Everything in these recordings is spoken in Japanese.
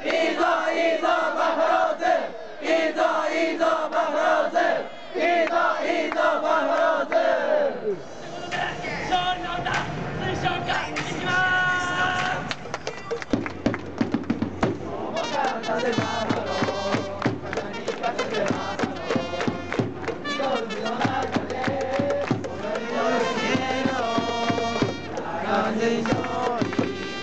いいぞいいぞバファローズ、いいぞいいぞバファローズ、いいぞいいぞバファローズ。ということで勝利の歌推奨会いきます。重かったでバファロー、肩に聞かせてバファロー、イーグルスの中で踊りのように完全勝利。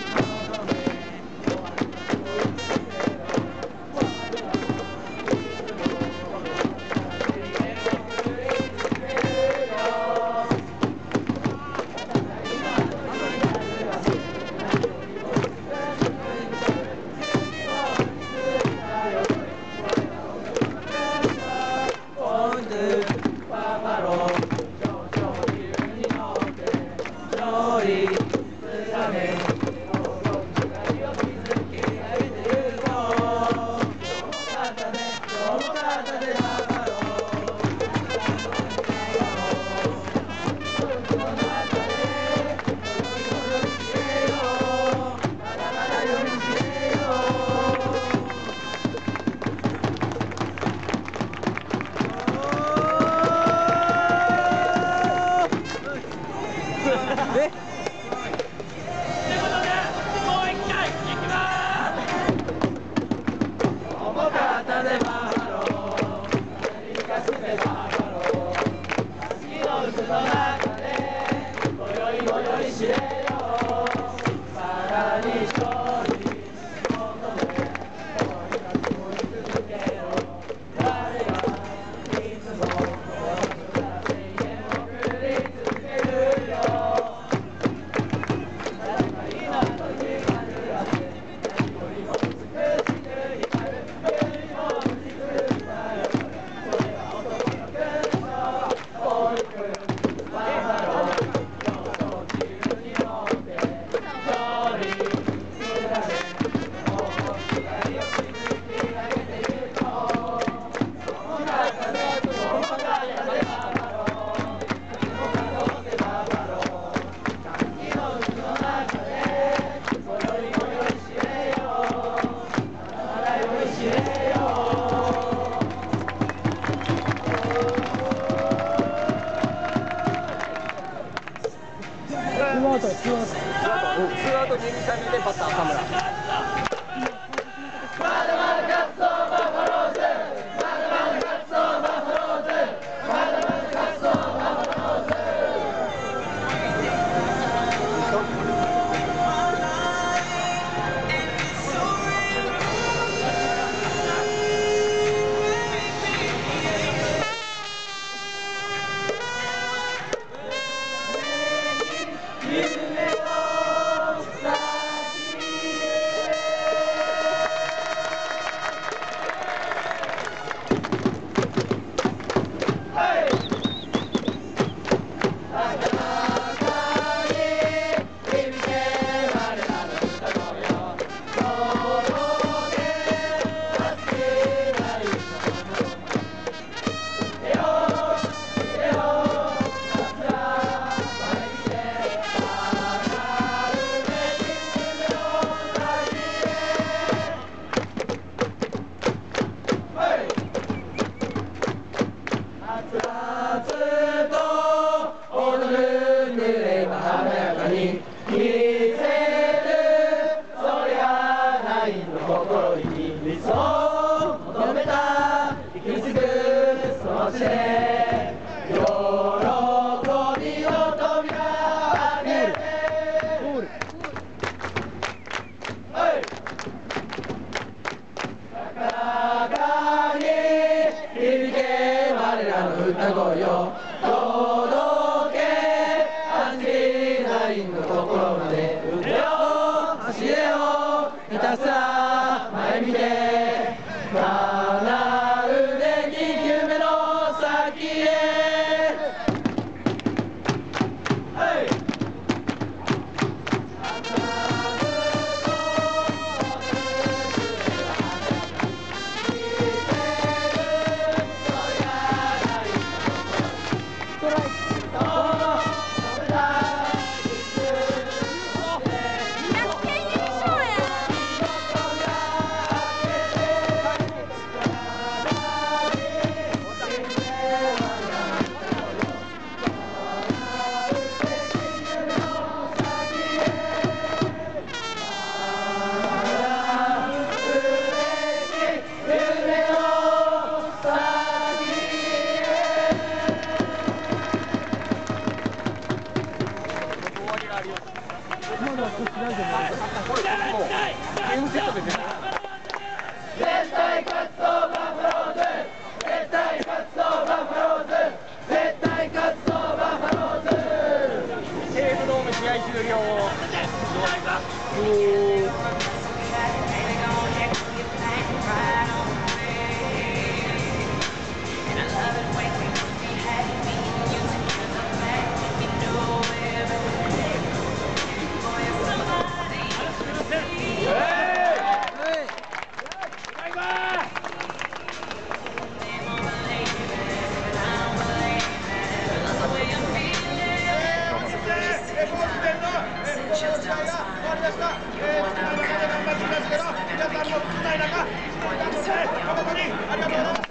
ツーアウト2、3人でバッター浅村。 まだまだ勝つぞバファローズ、まだまだ勝つぞバファローズ、まだまだ勝つぞバファローズ。歌声を届け、走りラインのところまで腕を走れよ、ひたすら前見ててて。 絶対勝つぞバファローズ、絶対勝つぞバファローズ、絶対勝つぞバファローズ。 西武ドーム試合終了。 皆さんも少ない中、誠にありがとうございます。